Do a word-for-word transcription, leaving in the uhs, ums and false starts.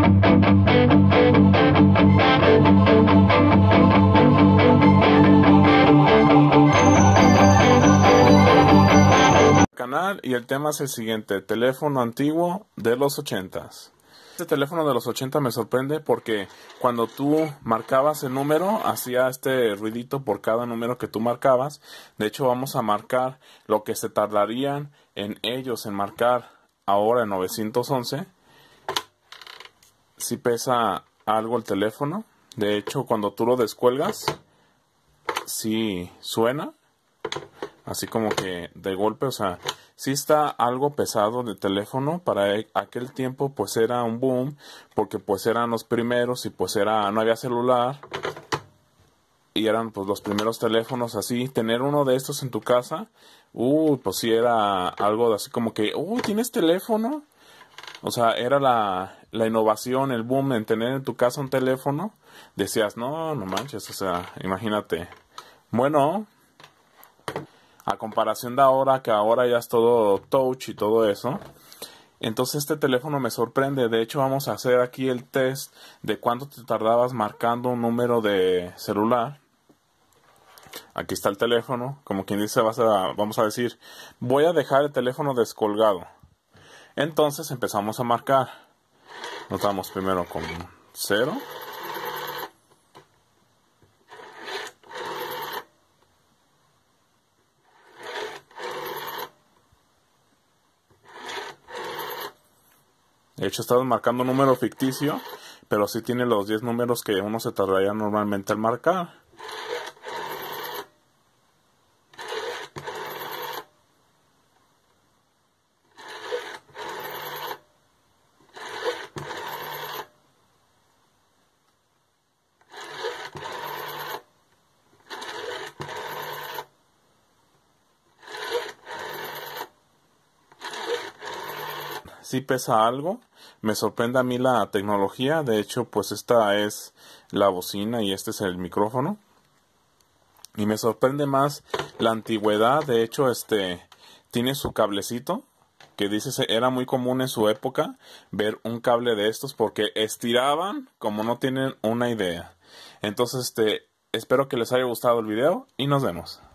Canal y el tema es el siguiente: teléfono antiguo de los ochentas. Este teléfono de los ochenta me sorprende porque cuando tú marcabas el número hacía este ruidito por cada número que tú marcabas. De hecho, vamos a marcar lo que se tardarían en ellos en marcar ahora en novecientos once. Si pesa algo el teléfono. De hecho, cuando tú lo descuelgas, sí suena así como que de golpe, o sea, sí está algo pesado de teléfono. Para aquel tiempo pues era un boom, porque pues eran los primeros y pues era, no había celular y eran pues los primeros teléfonos así. Tener uno de estos en tu casa, uh, pues sí era algo así como que, uh, ¿tienes teléfono? O sea, era la, la innovación, el boom en tener en tu casa un teléfono. Decías, no, no manches, o sea, imagínate. Bueno, a comparación de ahora, que ahora ya es todo touch y todo eso. Entonces este teléfono me sorprende. De hecho, vamos a hacer aquí el test de cuánto te tardabas marcando un número de celular. Aquí está el teléfono. Como quien dice, vas a, vamos a decir, voy a dejar el teléfono descolgado. Entonces empezamos a marcar. Nos damos primero con cero. De hecho, estamos marcando un número ficticio, pero sí tiene los diez números que uno se tardaría normalmente al marcar. Sí pesa algo. Me sorprende a mí la tecnología. De hecho, pues esta es la bocina y este es el micrófono. Y me sorprende más la antigüedad. De hecho, este tiene su cablecito, que dice, era muy común en su época ver un cable de estos porque estiraban como no tienen una idea. Entonces, este espero que les haya gustado el video y nos vemos.